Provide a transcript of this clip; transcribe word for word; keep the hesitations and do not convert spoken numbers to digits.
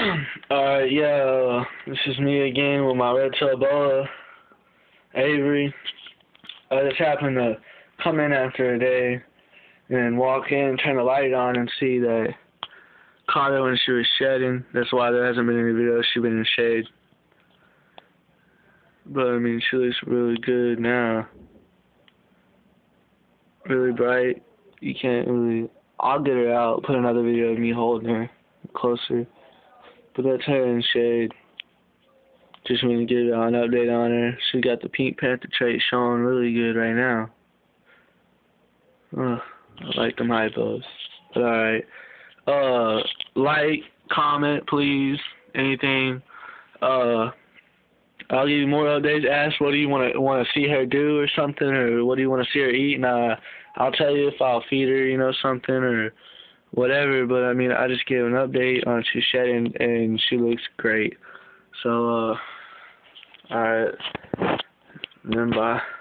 Alright, yeah, this is me again with my red tail boa, Avery. I just happened to come in after a day and walk in, turn the light on, and see that caught her when she was shedding. That's why there hasn't been any videos. She's been in shade. But, I mean, she looks really good now. Really bright. You can't really... I'll get her out, put another video of me holding her closer. But that's her in shade. Just want to give y'all an update on her. She got the Pink Panther trait showing really good right now. Ugh, I like them hypos. But alright. Uh, like, comment, please. Anything. Uh, I'll give you more updates. Ask what do you want to want to see her do or something, or what do you want to see her eat, and uh, I'll tell you if I'll feed her, you know, something or whatever. But I mean, I just gave an update on she's shedding and she looks great. So, uh, alright, then bye.